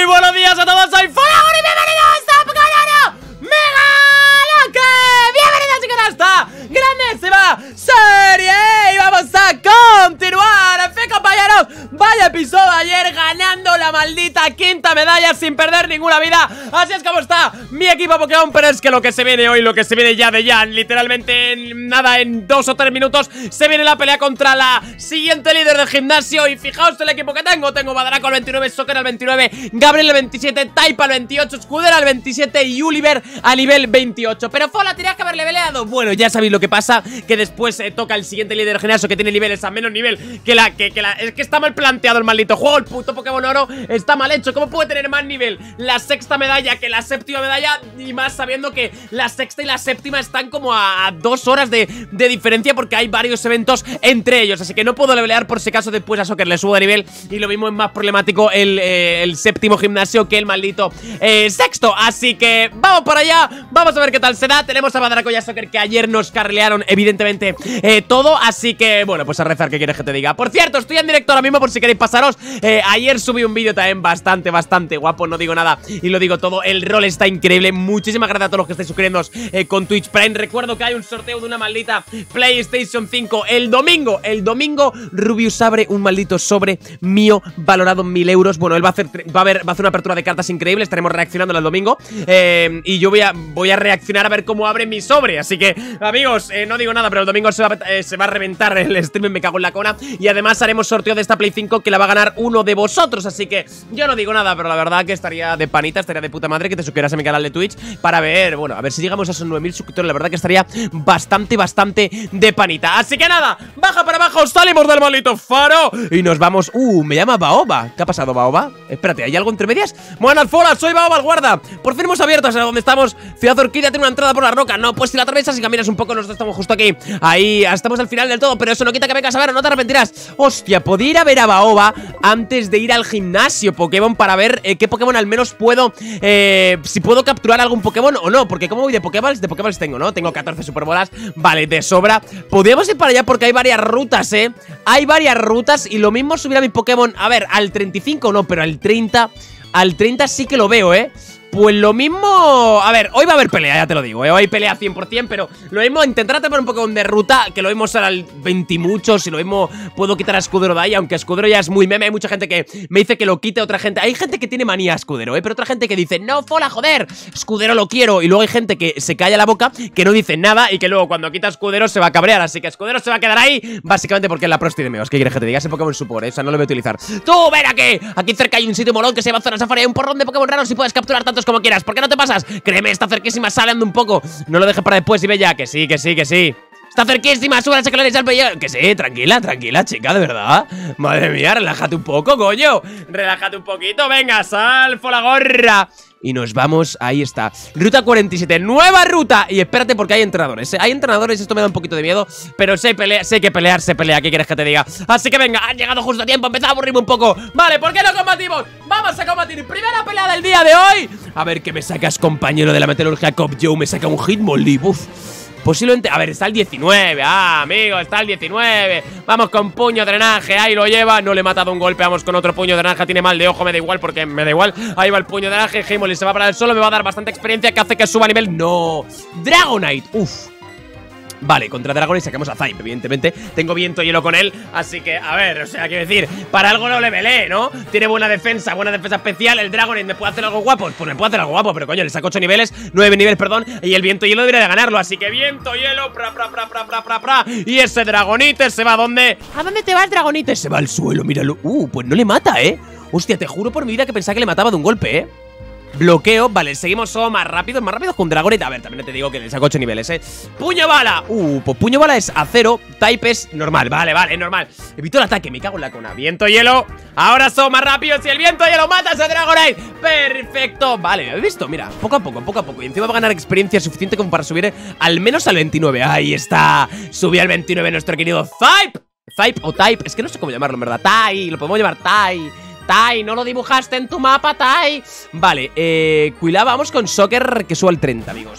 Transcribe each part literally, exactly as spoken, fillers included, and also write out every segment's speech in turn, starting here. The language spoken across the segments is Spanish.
Muy buenos días a todos, soy Folagon y bienvenidos a Canal Megaloque. Bienvenidos chicos a esta grandísima serie. Y vamos a continuar, en fin compañeros. Vaya episodio ayer, ganando la maldita quinta medalla sin perder ninguna vida. Así es como está mi equipo Pokémon. Pero es que lo que se viene hoy, lo que se viene ya de ya, literalmente en nada, en dos o tres minutos, se viene la pelea contra la siguiente líder del gimnasio. Y fijaos el equipo que tengo. Tengo Badraco al veintinueve, Soccer al veintinueve, Gabriel al veintisiete, Type al veintiocho, Escudero al veintisiete y Oliver a nivel veintiocho. Pero Fola, tenías que haberle peleado. Bueno, ya sabéis lo que pasa, que después eh, toca el siguiente líder del gimnasio que tiene niveles a menos nivel que la, que, que la... Es que está mal planteado el maldito juego. El puto Pokémon Oro está mal hecho. ¿Cómo puede tener más nivel la sexta medalla que la séptima medalla? Y más sabiendo que la sexta y la séptima están como a, a dos horas de, de diferencia, porque hay varios eventos entre ellos. Así que no puedo levelear por si acaso después a Soccer le subo de nivel. Y lo mismo es más problemático el, eh, el séptimo gimnasio que el maldito eh, sexto. Así que vamos para allá. Vamos a ver qué tal se da. Tenemos a Badraco y a Soccer que ayer nos carrilearon evidentemente eh, todo. Así que bueno, pues a rezar, ¿qué quieres que te diga? Por cierto, estoy en directo ahora mismo por si queréis pasaros. eh, Ayer subí un vídeo también bastante, bastante guapo. No digo nada y lo digo todo. El rol está increíble. Muchísimas gracias a todos los que estáis suscribiéndonos eh, con Twitch Prime. Recuerdo que hay un sorteo de una maldita PlayStation cinco el domingo. El domingo Rubius abre un maldito sobre mío valorado en mil euros. Bueno, él va a hacer va a, ver, va a hacer una apertura de cartas increíble. Estaremos reaccionando el domingo eh, y yo voy a, voy a reaccionar a ver cómo abre mi sobre. Así que, amigos, eh, no digo nada, pero el domingo se va, eh, se va a reventar el stream. Me cago en la cona. Y además haremos sorteo de esta Play cinco que la va a ganar uno de vosotros. Así que yo no digo nada, pero la verdad que estaría de panita, estaría de puta madre que te suscribieras a mi canal de Twitch para ver, bueno, a ver si llegamos a esos nueve mil suscriptores. La verdad que estaría bastante, bastante de panita. Así que nada, baja para abajo, salimos del maldito faro y nos vamos. Uh, me llama Baoba. ¿Qué ha pasado, Baoba? Espérate, ¿hay algo entre medias? Buenas, Fola, soy Baoba el guarda. Por fin hemos abierto hasta donde estamos. Ciudad Orquídea tiene una entrada por la roca. No, pues si la atravesas y caminas un poco, nosotros estamos justo aquí. Ahí, estamos al final del todo, pero eso no quita que vengas a ver, no te arrepentirás. Hostia, podía ir a ver a Baoba antes de ir al gimnasio Pokémon para ver eh, qué Pokémon al menos puedo, eh, si puedo capturar algún Pokémon o no. Porque como voy de Pokéballs, de Pokéballs tengo, ¿no? Tengo catorce Superbolas, vale, de sobra. Podríamos ir para allá porque hay varias rutas, ¿eh? Hay varias rutas y lo mismo subir a mi Pokémon, a ver, al treinta y cinco no, pero al treinta, al treinta sí que lo veo, ¿eh? Pues lo mismo... A ver, hoy va a haber pelea, ya te lo digo, ¿eh? Hoy pelea cien por cien, pero lo mismo intentar atrapar un Pokémon de ruta, que lo mismo será al veinte y muchos, y lo mismo puedo quitar a Escudero de ahí, aunque Escudero ya es muy meme. Hay mucha gente que me dice que lo quite, otra gente... Hay gente que tiene manía a Escudero, ¿eh? Pero otra gente que dice, no, Fola, joder, Escudero lo quiero. Y luego hay gente que se calla la boca, que no dice nada y que luego cuando quita Escudero se va a cabrear. Así que Escudero se va a quedar ahí, básicamente porque es la prosti de meos. ¿Qué quieres que te diga? Ese Pokémon support, ¿eh? O sea, no lo voy a utilizar. ¡Tú, ven aquí! Aquí cerca hay un sitio molón que se llama Zona Safari. Hay un porrón de Pokémon raros y puedes capturar tantos como quieras. ¿Por qué no te pasa? Créeme, está cerquísima, sale ando un poco. No lo dejes para después y ve ya, que sí, que sí, que sí. Está cerquísima, sube las escaleras al pellejo. Que sí, tranquila, tranquila, chica, de verdad. Madre mía, relájate un poco, coño. Relájate un poquito, venga, sal, Folagorra. Y nos vamos, ahí está. Ruta cuarenta y siete, nueva ruta. Y espérate porque hay entrenadores, ¿eh? Hay entrenadores, esto me da un poquito de miedo. Pero sé, pelea, sé que pelear, se pelea, ¿qué quieres que te diga? Así que venga, han llegado justo a tiempo, empezamos a aburrirme un poco. Vale, ¿por qué no combatimos? Vamos a combatir, primera pelea del día de hoy. A ver, ¿qué me sacas, compañero de la meteorología Cop Joe? Me saca un Hitmonlee, uff. Posiblemente, a ver, está el diecinueve, ah, amigo, está el diecinueve. Vamos con puño drenaje, ahí lo lleva. No le he matado un golpe, vamos con otro puño drenaje. Tiene mal de ojo, me da igual porque me da igual. Ahí va el puño drenaje, Hitmonlee se va para el solo. Me va a dar bastante experiencia que hace que suba a nivel. No, Dragonite, uff. Vale, contra Dragonite sacamos a Type, evidentemente. Tengo viento hielo con él, así que, a ver, o sea, quiero decir, para algo no le velé, ¿no? Tiene buena defensa, buena defensa especial. El Dragonite me puede hacer algo guapo, pues me puede hacer algo guapo, pero coño, le saco ocho niveles, nueve niveles, perdón. Y el viento hielo debería de ganarlo, así que viento hielo, pra, pra, pra, pra, pra, pra, pra. Y ese Dragonite se va a dónde. ¿A dónde te vas, Dragonite? Se va al suelo, míralo. Uh, pues no le mata, ¿eh? Hostia, te juro por mi vida que pensaba que le mataba de un golpe, ¿eh? Bloqueo, vale, seguimos solo más rápido, más rápido con Dragonite. A ver, también te digo que le saco ocho niveles, eh. Puño bala, uh, pues puño bala es acero. Type es normal, vale, vale, es normal. Evito el ataque, me cago en la cona. Viento hielo, ahora somos más rápidos. Y el viento hielo mata a ese Dragonite. Perfecto, vale, ¿habéis visto? Mira, poco a poco, poco a poco. Y encima va a ganar experiencia suficiente como para subir al menos al veintinueve. Ahí está, subí al veintinueve nuestro querido Type. Type o Type, es que no sé cómo llamarlo, en verdad. Tai, lo podemos llamar Tai. Tai, no lo dibujaste en tu mapa, Tai. Vale, eh, Quila, vamos con Soccer que suba al treinta, amigos.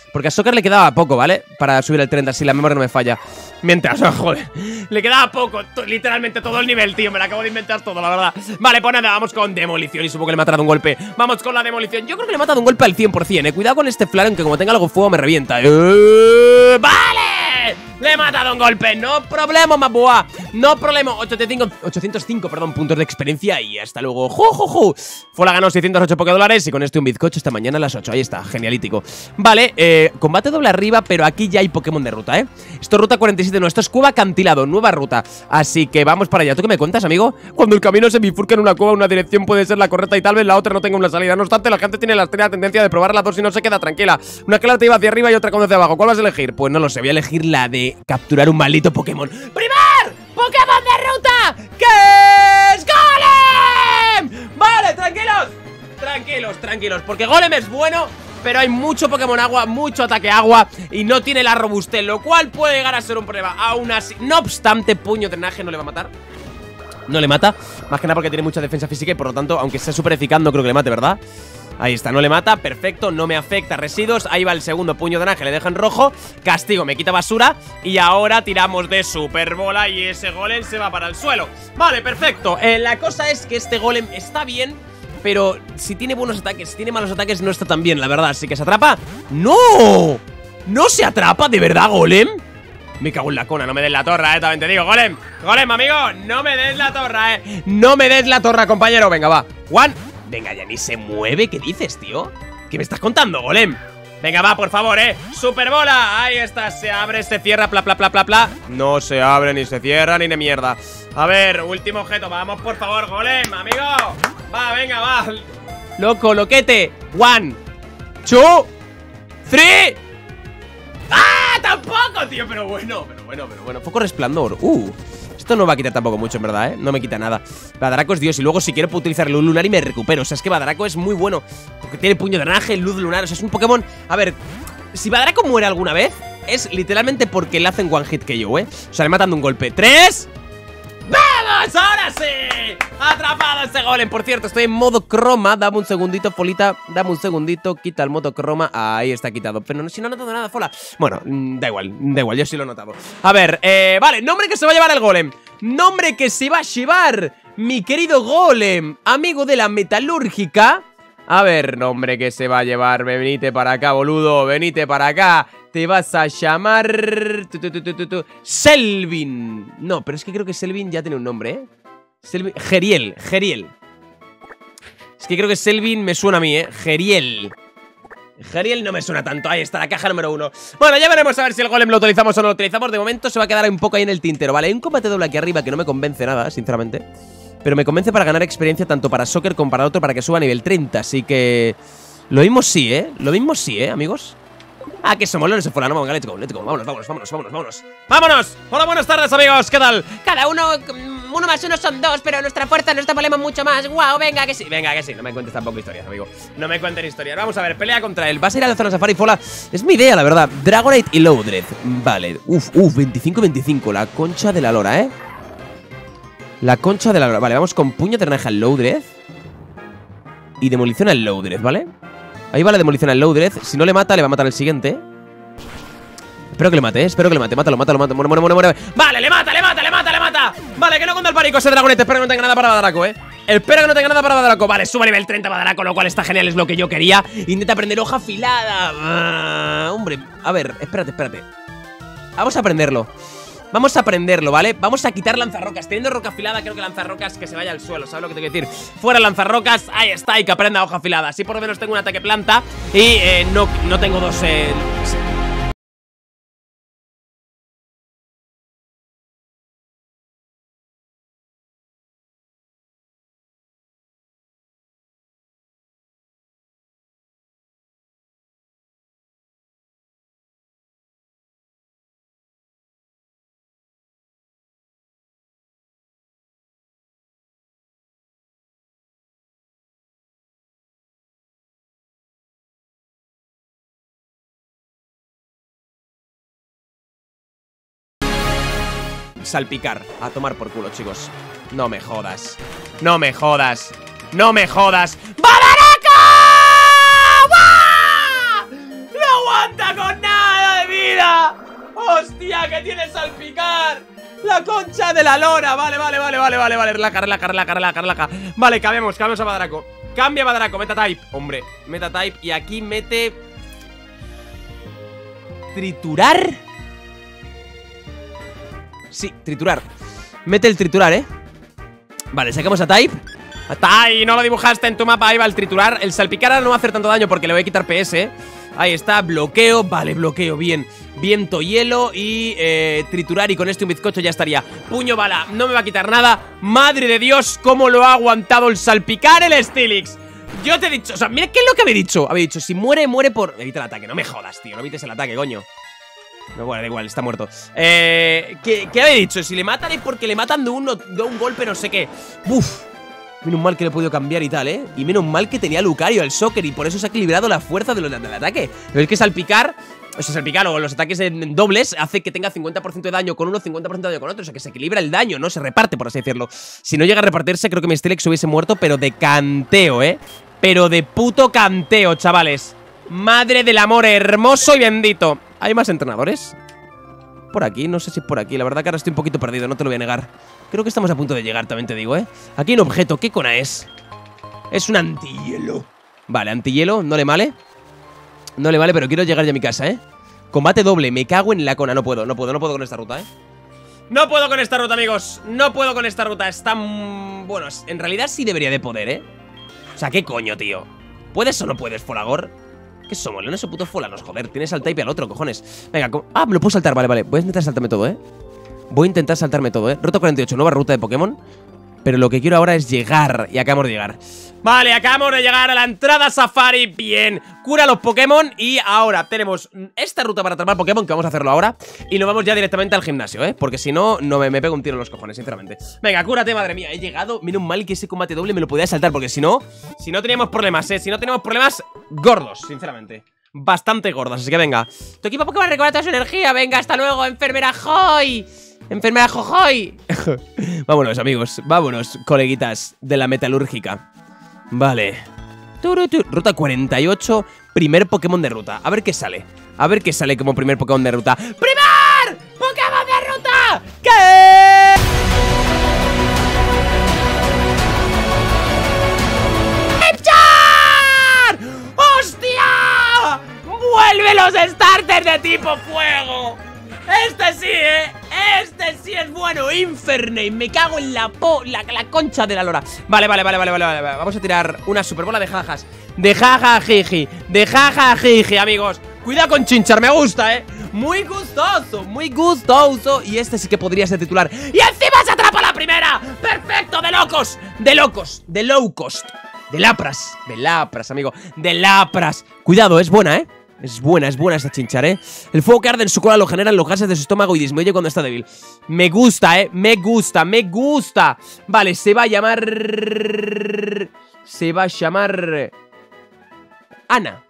Porque a Soccer le quedaba poco, ¿vale? Para subir el treinta, si la memoria no me falla. Mientras, oh, joder, le quedaba poco, literalmente todo el nivel, tío. Me lo acabo de inventar todo, la verdad. Vale, pues nada, vamos con demolición. Y supongo que le he matado un golpe. Vamos con la demolición. Yo creo que le he matado un golpe al cien por cien, eh. Cuidado con este Flareon, que como tenga algo fuego me revienta. eh. ¡Vale! Le he matado un golpe, no problema, mabua. No problema, ochocientos cinco, perdón, puntos de experiencia. Y hasta luego, ju, ju, ju. Fola ganó seiscientos ocho dólares y con este un bizcocho esta mañana a las ocho. Ahí está, genialítico. Vale, eh, combate doble arriba, pero aquí ya hay Pokémon de ruta, ¿eh? Esto es ruta cuarenta y siete, no, esto es cueva acantilado, nueva ruta. Así que vamos para allá. ¿Tú qué me cuentas, amigo? Cuando el camino se bifurca en una cueva, una dirección puede ser la correcta y tal vez la otra no tenga una salida. No obstante, la gente tiene la extraña tendencia de probar las dos y no se queda tranquila. Una que la te iba hacia arriba y otra con hacia abajo. ¿Cuál vas a elegir? Pues no lo sé, voy a elegir la de capturar un maldito Pokémon. ¡Primer Pokémon de ruta! ¡Que es Golem! Vale, tranquilos. Tranquilos, tranquilos, porque Golem es bueno, pero hay mucho Pokémon agua, mucho ataque agua y no tiene la robustez, lo cual puede llegar a ser un problema. Aún así, no obstante, puño drenaje no le va a matar. No le mata, más que nada porque tiene mucha defensa física y por lo tanto, aunque sea súper eficaz, no creo que le mate, ¿verdad? Ahí está, no le mata, perfecto, no me afecta residuos. Ahí va el segundo puño de drenaje, le deja en rojo. Castigo, me quita basura. Y ahora tiramos de super bola y ese golem se va para el suelo. Vale, perfecto, eh, la cosa es que este golem está bien, pero si tiene buenos ataques, si tiene malos ataques no está tan bien, la verdad. Así que se atrapa. ¡No! ¿No se atrapa de verdad, golem? Me cago en la cona, no me des la torra, eh, también te digo, golem. Golem, amigo, no me des la torra, eh. No me des la torra, compañero, venga, va. One. Venga, ya ni se mueve, ¿qué dices, tío? ¿Qué me estás contando, golem? Venga, va, por favor, eh. Superbola, ahí está, se abre, se cierra, pla, pla, pla, pla, pla. No se abre, ni se cierra, ni de mierda. A ver, último objeto, vamos, por favor, golem, amigo. Va, venga, va. Loco, loquete. One, two, three. ¡Ah! ¡Tampoco, tío! Pero bueno, pero bueno, pero bueno. Foco resplandor. Uh, esto no va a quitar tampoco mucho, en verdad, ¿eh? No me quita nada. Badaraco es Dios. Y luego si quiero puedo utilizar luz lunar y me recupero. O sea, es que Badaraco es muy bueno, porque tiene puño de drenaje, luz lunar. O sea, es un Pokémon... A ver, si Badaraco muere alguna vez, es literalmente porque le hacen one hit que yo, ¿eh? O sea, le matan de un golpe. ¡Tres! ¡Vamos! ¡Ahora sí! ¡Atrapado ese golem! Por cierto, estoy en modo croma. Dame un segundito, Folita. Dame un segundito. Quita el modo croma. Ahí está quitado. Pero no, si no he notado nada, Fola. Bueno, da igual, da igual. Yo sí lo he notado. A ver, eh, vale. Nombre que se va a llevar el golem. Nombre que se va a llevar mi querido golem, amigo de la metalúrgica. A ver, nombre que se va a llevar. Venite para acá, boludo. Venite para acá. Te vas a llamar... Tu, tu, tu, tu, tu, tu. Selvin. No, pero es que creo que Selvin ya tiene un nombre, ¿eh? Selvin... Geriel, Geriel. Es que creo que Selvin me suena a mí, ¿eh? Geriel. Geriel no me suena tanto. Ahí está la caja número uno. Bueno, ya veremos a ver si el golem lo utilizamos o no lo utilizamos. De momento se va a quedar un poco ahí en el tintero, ¿vale? Hay un combate doble aquí arriba que no me convence nada, sinceramente. Pero me convence para ganar experiencia tanto para Soccer como para otro, para que suba a nivel treinta. Así que... Lo mismo sí, ¿eh? Lo mismo sí, ¿eh, amigos? Ah, que somos lones de fuera, no, venga, let's go, let's go. Vámonos, vámonos, vámonos, vámonos, vámonos. ¡Vámonos! Hola, buenas tardes, amigos, ¿qué tal? Cada uno, uno más uno son dos, pero nuestra fuerza nos valemos mucho más. Guau, wow, venga, que sí, venga, que sí. No me cuentes tampoco historias, amigo. No me cuenten historias. Vamos a ver, pelea contra él. Vas a ir a la zona Safari, Fola. Es mi idea, la verdad. Dragonite y Loudred. Vale, uf, uf, veinticinco veinticinco. La concha de la lora, ¿eh? La concha de la lora. Vale, vamos con puño de naranja al Loudred y demolición al Loudred, ¿vale? Ahí va la demolición al Loudred. Si no le mata, le va a matar el siguiente. Espero que le mate, ¿eh? Espero que le mate. Mátalo, mátalo, mátalo. Muere, muere, muere, muere. Vale, le mata, le mata, le mata, le mata. Vale, que no conta el pánico ese Dragonite. Espero que no tenga nada para Badaraco, ¿eh? Espero que no tenga nada para Badaraco. Vale, sube a nivel treinta Badaraco, lo cual está genial, es lo que yo quería. Intenta aprender hoja afilada. Ah, hombre, a ver, espérate, espérate. Vamos a aprenderlo. Vamos a aprenderlo, ¿vale? Vamos a quitar lanzarrocas. Teniendo roca afilada, creo que lanzarrocas que se vaya al suelo. ¿Sabes lo que te quiero decir? Fuera lanzarrocas, ahí está, y que aprenda hoja afilada. Así por lo menos tengo un ataque planta. Y eh, no, no tengo dos... Eh, salpicar. A tomar por culo, chicos. No me jodas. No me jodas. No me jodas. ¡Badaraco! ¡Buah! ¡No aguanta, ¡Hostia, que tiene salpicar! ¡La concha de la lora! Vale, vale, vale, vale, vale, vale. Relaja, relaja, relaja, relaja, relaja. Vale, cambiamos, cambiamos a Badraco. Cambia Badraco, meta type. Hombre, meta type. Y aquí mete... ¿Triturar? Sí, triturar. Mete el triturar, ¿eh? Vale, sacamos a type. ¡Ay! No lo dibujaste en tu mapa. Ahí va el triturar. El salpicar ahora no va a hacer tanto daño porque le voy a quitar P S, ¿eh? Ahí está, bloqueo. Vale, bloqueo, bien. Viento, hielo y eh, triturar. Y con este un bizcocho ya estaría. Puño bala, no me va a quitar nada. Madre de Dios, cómo lo ha aguantado el salpicar el Steelix. Yo te he dicho, o sea, mira qué es lo que había dicho. Había dicho, si muere, muere por... Evita el ataque, no me jodas, tío. No evites el ataque, coño. No, bueno, da igual, está muerto. Eh, ¿qué, ¿Qué había dicho? Si le matan es porque le matan de un, de un golpe no sé qué. Uf. Menos mal que lo he podido cambiar y tal, ¿eh? Y menos mal que tenía a Lucario, el Soccer, y por eso se ha equilibrado la fuerza de los, del ataque. Pero es que salpicar, o sea, salpicar o los ataques en dobles hace que tenga cincuenta por ciento de daño con uno, cincuenta por ciento de daño con otro. O sea, que se equilibra el daño, no se reparte, por así decirlo. Si no llega a repartirse, creo que mi Steelix hubiese muerto, pero de canteo, ¿eh? Pero de puto canteo, chavales. Madre del amor hermoso y bendito. ¿Hay más entrenadores? Por aquí, no sé si por aquí. La verdad que ahora estoy un poquito perdido, no te lo voy a negar. Creo que estamos a punto de llegar, también te digo, ¿eh? Aquí hay un objeto, ¿qué cona es? Es un antihielo. Vale, antihielo, no le vale. No le vale, pero quiero llegar ya a mi casa, ¿eh? Combate doble, me cago en la cona. No puedo, no puedo, no puedo con esta ruta, ¿eh? No puedo con esta ruta, amigos. No puedo con esta ruta, está... Bueno, en realidad sí debería de poder, ¿eh? O sea, ¿qué coño, tío? ¿Puedes o no puedes, Folagor? ¿Qué somos? Leones o putos folanos, joder. Tienes al type y al otro, cojones. Venga, ah, me lo puedo saltar, vale, vale. Voy a intentar saltarme todo, ¿eh? Voy a intentar saltarme todo, ¿eh? Ruta cuarenta y ocho, nueva ruta de Pokémon. Pero lo que quiero ahora es llegar. Y acabamos de llegar. Vale, acabamos de llegar a la entrada Safari. Bien, cura los Pokémon. Y ahora tenemos esta ruta para atrapar Pokémon, que vamos a hacerlo ahora. Y nos vamos ya directamente al gimnasio, ¿eh? Porque si no, no me, me pego un tiro en los cojones, sinceramente. Venga, cúrate, madre mía, he llegado. Menos mal que ese combate doble me lo podía saltar, porque si no, si no teníamos problemas, ¿eh? Si no teníamos problemas gordos, sinceramente. Bastante gordas, así que venga. Tu equipo Pokémon recobra toda su energía. Venga, hasta luego, enfermera Joy. Enfermera Jojoy. Vámonos, amigos, vámonos, coleguitas de la metalúrgica. Vale. Ruta cuarenta y ocho, primer Pokémon de ruta. A ver qué sale. A ver qué sale como primer Pokémon de ruta. ¡Primer Pokémon de ruta! ¿Qué? ¡Hostia! ¡Vuelve los starters de tipo fuego! Este sí, ¿eh? Este sí es bueno. Infernape, me cago en la po... La, la concha de la lora. Vale, vale, vale, vale, vale, vale. Vamos a tirar una superbola de jajas. De jajajiji. De jajajiji, amigos. Cuidado con Chinchar, me gusta, ¿eh? Muy gustoso, muy gustoso. Y este sí que podría ser titular. ¡Y encima se atrapa la primera! ¡Perfecto! ¡De locos! ¡De locos! ¡De low cost! ¡De lapras! ¡De lapras, amigo! ¡De lapras! Cuidado, es buena, ¿eh? Es buena, es buena esta Chinchar, ¿eh? El fuego que arde en su cola lo generan los gases de su estómago y disminuye cuando está débil. Me gusta, ¿eh? Me gusta, me gusta. Vale, se va a llamar... Se va a llamar... Ana.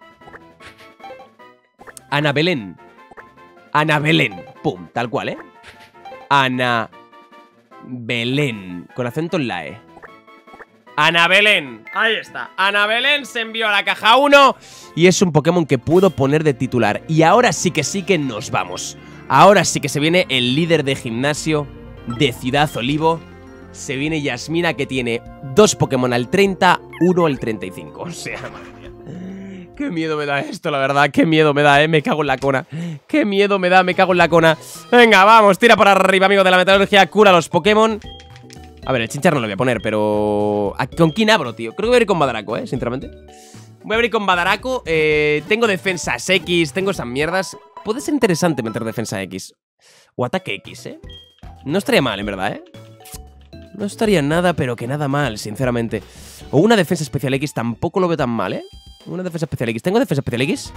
Ana Belén. Ana Belén. Pum, tal cual, ¿eh? Ana Belén. Con acento en la E. Ana Belén, ahí está. Ana Belén se envió a la caja uno. Y es un Pokémon que puedo poner de titular. Y ahora sí que sí que nos vamos. Ahora sí que se viene el líder de gimnasio de Ciudad Olivo. Se viene Yasmina, que tiene dos Pokémon al treinta, uno al treinta y cinco. O sea, madre mía. Qué miedo me da esto, la verdad. Qué miedo me da, eh. Me cago en la cona. Qué miedo me da, me cago en la cona. Venga, vamos, tira para arriba, amigo de la metalurgia. Cura los Pokémon. A ver, el Chinchar no lo voy a poner, pero... ¿Con quién abro, tío? Creo que voy a ir con Badraco, eh, sinceramente. Voy a abrir con Badraco. eh, Tengo defensas X, tengo esas mierdas. Puede ser interesante meter defensa X o ataque X, eh. No estaría mal, en verdad, eh. No estaría nada, pero que nada mal, sinceramente. O una defensa especial X tampoco lo veo tan mal, eh. Una defensa especial X. ¿Tengo defensa especial X?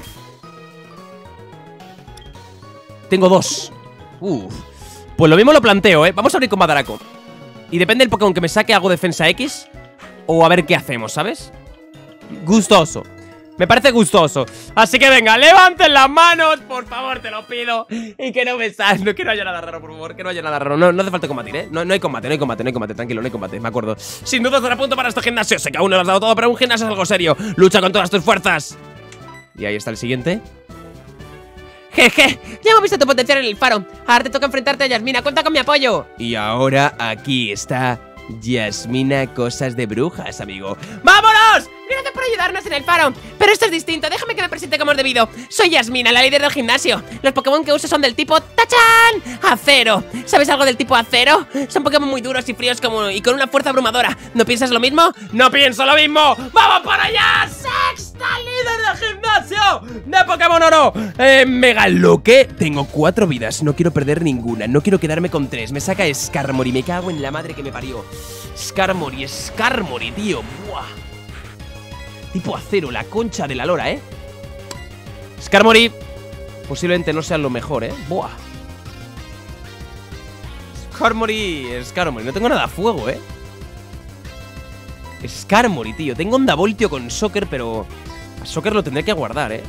Tengo dos. Uf. Pues lo mismo lo planteo, eh. Vamos a abrir con Badraco. Y depende del Pokémon que me saque, hago defensa X. O a ver qué hacemos, ¿sabes? Gustoso. Me parece gustoso. Así que venga, levanten las manos, por favor, te lo pido. Y que no me salgas, no, que no haya nada raro, por favor. Que no haya nada raro, no, no hace falta combatir, ¿eh? No, no hay combate, no hay combate, no hay combate, tranquilo, no hay combate, me acuerdo. Sin duda estará a punto para este gimnasio. Sé que aún no lo has dado todo, pero un gimnasio es algo serio. Lucha con todas tus fuerzas. Y ahí está el siguiente. Jeje, ya hemos visto tu potencial en el faro. Ahora te toca enfrentarte a Yasmina, cuenta con mi apoyo. Y ahora aquí está Yasmina Cosas de Brujas, amigo. ¡Vámonos! Gracias por ayudarnos en el faro. Pero esto es distinto, déjame que me presente como es debido. Soy Yasmina, la líder del gimnasio. Los Pokémon que uso son del tipo ¡tachán! Acero. ¿Sabes algo del tipo acero? Son Pokémon muy duros y fríos como y con una fuerza abrumadora. ¿No piensas lo mismo? ¡No pienso lo mismo! ¡Vamos para allá! ¡Sexta líder del gimnasio de Pokémon Oro! Eh, Megaloque. Tengo cuatro vidas, no quiero perder ninguna. No quiero quedarme con tres. Me saca Skarmory, me cago en la madre que me parió. Skarmory, Skarmory, tío. Buah. Tipo acero, la concha de la lora, ¿eh? Skarmory posiblemente no sea lo mejor, ¿eh? Buah. Skarmory, Skarmory. No tengo nada a fuego, ¿eh? Skarmory, tío. Tengo Onda Voltio con Soccer, pero a Soccer lo tendré que guardar, ¿eh?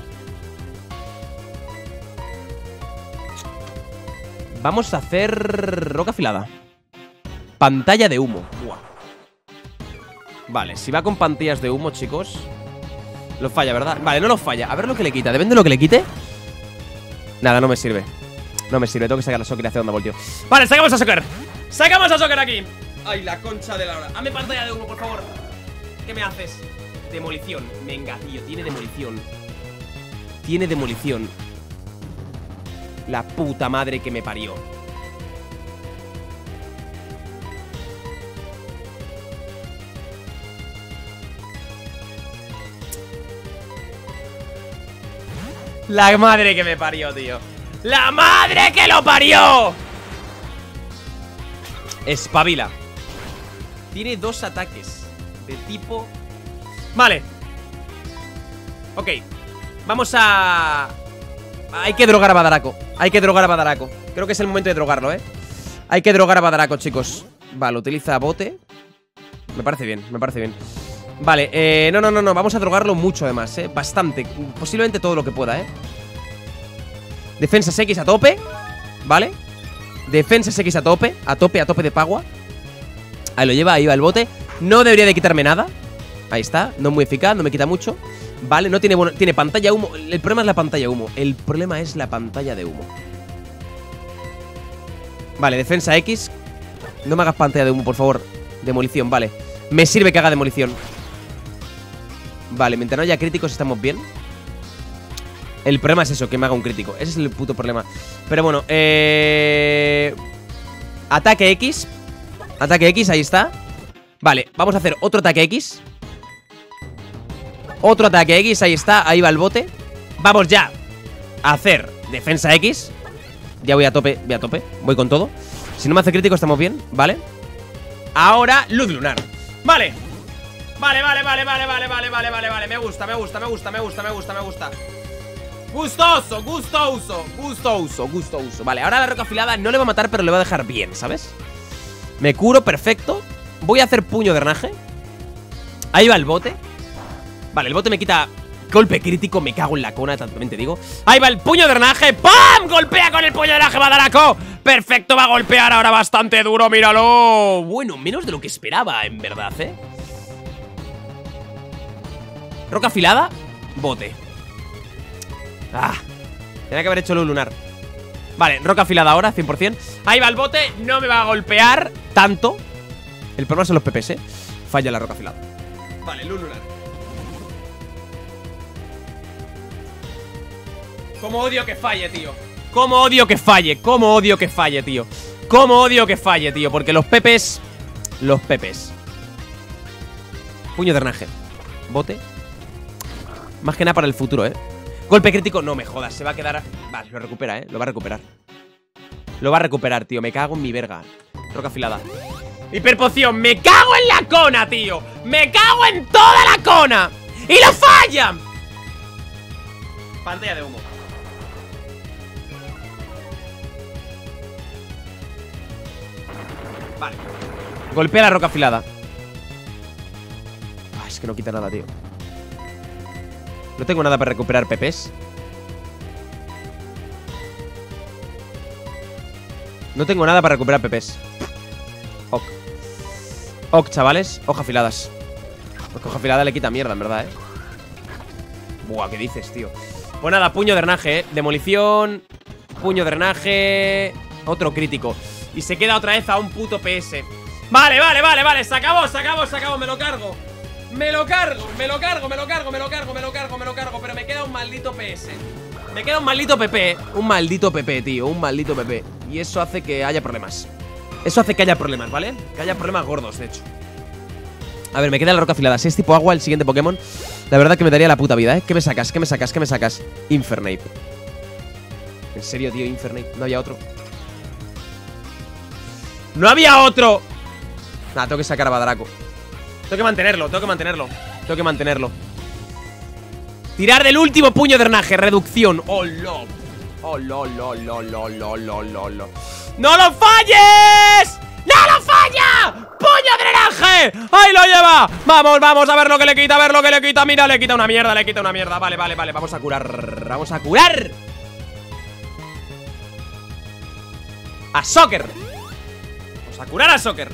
Vamos a hacer roca afilada. Pantalla de humo. Buah. Vale, si va con pantallas de humo, chicos, lo falla, ¿verdad? Vale, no lo falla. A ver lo que le quita. Depende de lo que le quite. Nada, no me sirve. No me sirve, tengo que sacar a Soccer y hacer Onda Voltio. Vale, sacamos a Soccer. Sacamos a Soccer aquí. Ay, la concha de la hora. Hazme pantalla de humo, por favor. ¿Qué me haces? Demolición. Venga, tío, tiene demolición. Tiene demolición. La puta madre que me parió. La madre que me parió, tío. ¡La madre que lo parió! Espabila. Tiene dos ataques de tipo... Vale. Ok. Vamos a... Hay que drogar a Badaraco. Hay que drogar a Badaraco. Creo que es el momento de drogarlo, ¿eh? Hay que drogar a Badaraco, chicos. Vale, utiliza bote. Me parece bien, me parece bien. Vale, eh, no, no, no, no, vamos a drogarlo mucho además, eh, bastante, posiblemente todo lo que pueda, eh Defensas X a tope, ¿vale? Defensas X a tope, a tope, a tope de Pagua. Ahí lo lleva, ahí va el bote. No debería de quitarme nada. Ahí está, no es muy eficaz, no me quita mucho. Vale, no tiene, bueno, tiene pantalla humo. El problema es la pantalla humo, el problema es la pantalla de humo. Vale, defensa X. No me hagas pantalla de humo, por favor. Demolición, vale. Me sirve que haga demolición. Vale, mientras no haya críticos estamos bien. El problema es eso, que me haga un crítico. Ese es el puto problema. Pero bueno, eh... ataque X. Ataque X, ahí está. Vale, vamos a hacer otro ataque X. Otro ataque X, ahí está, ahí va el bote. Vamos ya a hacer defensa X. Ya voy a tope, voy a tope, voy con todo. Si no me hace crítico estamos bien, ¿vale? Ahora, luz lunar. Vale. Vale, vale, vale, vale, vale, vale, vale, vale, vale. Me gusta, me gusta, me gusta, me gusta, me gusta, me gusta. Gustoso, gustoso, gustoso, gustoso. Vale, ahora la roca afilada no le va a matar, pero le va a dejar bien, ¿sabes? Me curo, perfecto. Voy a hacer puño de drenaje. Ahí va el bote. Vale, el bote me quita golpe crítico. Me cago en la cona, también te digo. Ahí va el puño de drenaje. ¡Pam! Golpea con el puño de drenaje, Badaraco. Perfecto, va a golpear ahora bastante duro, míralo. Bueno, menos de lo que esperaba, en verdad, ¿eh? Roca afilada, bote. Ah, tenía que haber hecho luz lunar. Vale, roca afilada ahora, cien por cien. Ahí va el bote, no me va a golpear tanto. El problema son los P Ps, ¿eh? Falla la roca afilada. Vale, luz lunar. Cómo odio que falle, tío. Cómo odio que falle, cómo odio que falle, tío. Cómo odio que falle, tío. Porque los P Ps... Los P Ps. Puño de drenaje. Bote. Más que nada para el futuro, ¿eh? Golpe crítico, no me jodas, se va a quedar... Vale, lo recupera, ¿eh? Lo va a recuperar. Lo va a recuperar, tío, me cago en mi verga. Roca afilada. Hiperpoción, me cago en la cona, tío. Me cago en toda la cona. ¡Y lo falla! Pantalla de humo. Vale. Golpea la roca afilada. Ah, es que no quita nada, tío. No tengo nada para recuperar P Ps. No tengo nada para recuperar P Ps. Ok. Ok, chavales. Hoja afiladas. Porque hoja afilada le quita mierda, en verdad, eh. Buah, ¿qué dices, tío? Pues nada, puño de drenaje, ¿eh? Demolición. Puño de drenaje. Otro crítico. Y se queda otra vez a un puto P S. Vale, vale, vale, vale. Se acabó, se acabó, se acabó. Me lo cargo. Me lo cargo, me lo cargo, me lo cargo, me lo cargo, me lo cargo, me lo cargo. Pero me queda un maldito P S. Me queda un maldito P P. Un maldito P P, tío. Un maldito P P. Y eso hace que haya problemas. Eso hace que haya problemas, ¿vale? Que haya problemas gordos, de hecho. A ver, me queda la roca afilada. Si es tipo agua el siguiente Pokémon, la verdad que me daría la puta vida, ¿eh? ¿Qué me sacas? ¿Qué me sacas? ¿Qué me sacas? Infernape. En serio, tío, Infernape. No había otro. ¡No había otro! Nada, tengo que sacar a Badaraco. Tengo que mantenerlo, tengo que mantenerlo. Tengo que mantenerlo. Tirar del último puño de drenaje. Reducción. ¡Oh, lo! ¡Oh, lo, lo, lo, lo, lo, lo, lo, lo! ¡No lo falles! ¡No lo falla! ¡Puño de drenaje! ¡Ahí lo lleva! Vamos, vamos a ver lo que le quita, a ver lo que le quita. Mira, le quita una mierda, le quita una mierda. Vale, vale, vale, vamos a curar. Vamos a curar a Soccer. Vamos a curar a Soccer.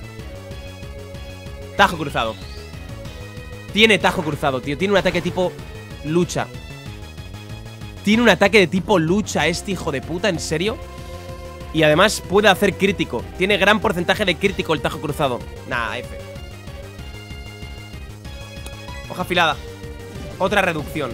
Tajo cruzado. Tiene tajo cruzado, tío. Tiene un ataque tipo lucha. Tiene un ataque de tipo lucha este hijo de puta, ¿en serio? Y además puede hacer crítico. Tiene gran porcentaje de crítico el tajo cruzado. Nah, F. Hoja afilada. Otra reducción.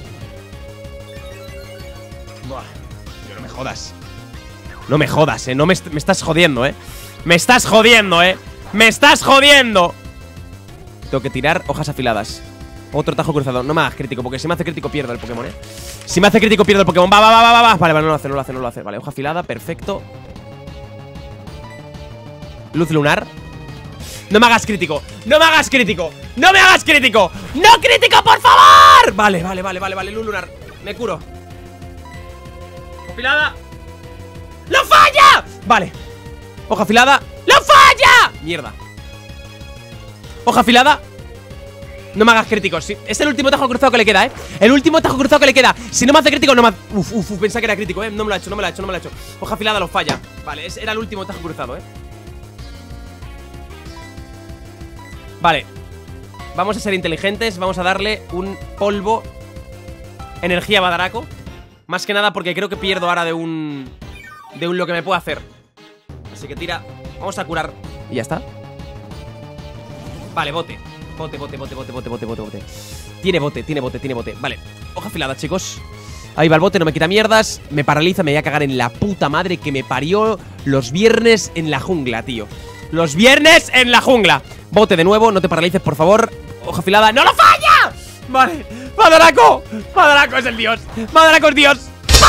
Buah. Tío, no me jodas. No me jodas, eh. No me, est me estás jodiendo, eh. Me estás jodiendo, eh. Me estás jodiendo. Tengo que tirar hojas afiladas. Otro tajo cruzado. No me hagas crítico, porque si me hace crítico pierdo el Pokémon, eh. Si me hace crítico pierdo el Pokémon. Va, va, va, va, va, va. Vale, vale, no lo hace, no lo hace, no lo hace. Vale, hoja afilada, perfecto. Luz lunar. No me hagas crítico. No me hagas crítico. No me hagas crítico. ¡No crítico, por favor! Vale, vale, vale, vale, vale. Luz lunar. Me curo. Afilada. ¡Lo falla! Vale. Hoja afilada. ¡Lo falla! Mierda. Hoja afilada. No me hagas críticos, sí. Es el último tajo cruzado que le queda, ¿eh? El último tajo cruzado que le queda. Si no me hace crítico, no me hace... Uf, uf, uf, pensaba que era crítico, ¿eh? No me lo ha hecho, no me lo ha hecho, no me lo ha hecho. Hoja afilada lo falla. Vale, ese era el último tajo cruzado, ¿eh? Vale. Vamos a ser inteligentes. Vamos a darle un polvo. Energía Badaraco. Más que nada porque creo que pierdo ahora de un... De un lo que me puede hacer. Así que tira. Vamos a curar. Y ya está. Vale, bote. Bote, bote, bote, bote, bote, bote, bote, bote. Tiene bote, tiene bote, tiene bote. Vale, hoja afilada, chicos. Ahí va el bote, no me quita mierdas. Me paraliza, me voy a cagar en la puta madre que me parió los viernes en la jungla, tío. Los viernes en la jungla. Bote de nuevo, no te paralices, por favor. Hoja afilada, ¡no lo falla! Vale, Badaraco. Badaraco es el dios. Badaraco es dios.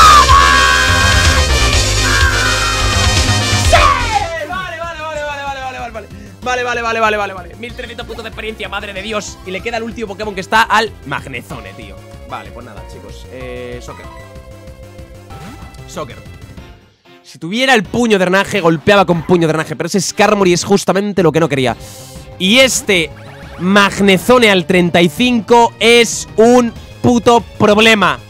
Vale, vale, vale, vale, vale, vale. mil trescientos puntos de experiencia, madre de Dios. Y le queda el último Pokémon que está al Magnezone, tío. Vale, pues nada, chicos. Eh, Soccer. Soccer. Si tuviera el puño de drenaje, golpeaba con puño de drenaje. Pero ese Skarmory es justamente lo que no quería. Y este Magnezone al treinta y cinco es un puto problema.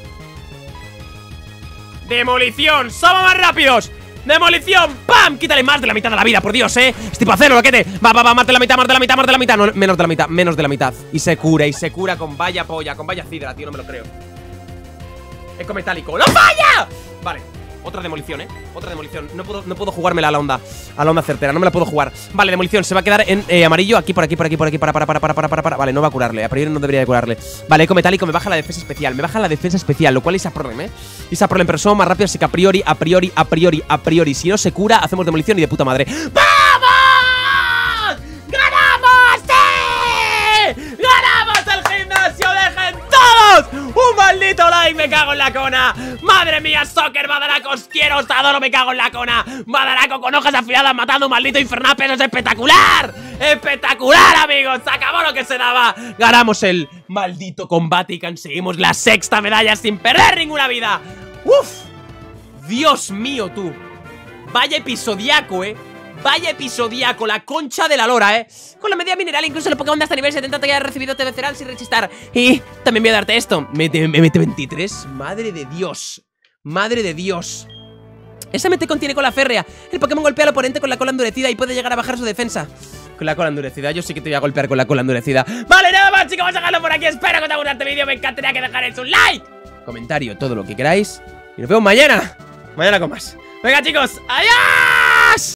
Demolición. ¡Somos más rápidos! ¡Demolición! ¡Pam! Quítale más de la mitad de la vida, por Dios, ¿eh? Es tipo acero, loquete. Va, va, va, más de la mitad, más de la mitad, más de la mitad. No, menos de la mitad, menos de la mitad. Y se cura, y se cura con vaya polla, con vaya cidra, tío, no me lo creo. Eco metálico. ¡Lo falla! Vale, otra demolición, ¿eh? Otra demolición. No puedo, no puedo jugármela a la onda. A la onda certera, no me la puedo jugar. Vale, demolición, se va a quedar en eh, amarillo. Aquí, por aquí, por aquí, por aquí. Para, para, para, para, para, para, para. Vale, no va a curarle. A priori no debería de curarle. Vale, eco metálico, me baja la defensa especial. Me baja la defensa especial, lo cual es a problem, ¿eh? Es a problem, pero somos más rápidos, así que a priori, a priori, a priori, a priori. Si no se cura, hacemos demolición y de puta madre. ¡Vamos! ¡Ganamos! ¡Sí! ¡Ganamos el gimnasio! ¡Dejen todos un maldito like! ¡Me cago en la cona! ¡Madre mía, Soccer! ¡Badaraco! ¡Os quiero! ¡Os adoro! ¡Me cago en la cona! ¡Badaraco con hojas afiladas matando un maldito Infernape! ¡Eso es espectacular! ¡Espectacular, amigos! ¡Se acabó lo que se daba! ¡Ganamos el maldito combate y conseguimos la sexta medalla sin perder ninguna vida! ¡Uf! ¡Dios mío, tú! Vaya episodiaco, ¿eh? Vaya episodiaco, la concha de la lora, ¿eh? Con la medida mineral, incluso el Pokémon de hasta nivel setenta te haya recibido te vencerán sin rechistar. Y también voy a darte esto. M T veintitrés. Madre de Dios. Madre de Dios. Esa M T contiene cola férrea. El Pokémon golpea al oponente con la cola endurecida y puede llegar a bajar su defensa. Con la cola endurecida, yo sí que te voy a golpear con la cola endurecida. Vale, nada más, chicos, vamos a dejarlo por aquí. Espero que te haya gustado este vídeo. Me encantaría que dejarais un like. comentario todo lo que queráis. Y nos vemos mañana. Mañana con más. Venga, chicos. ¡Adiós!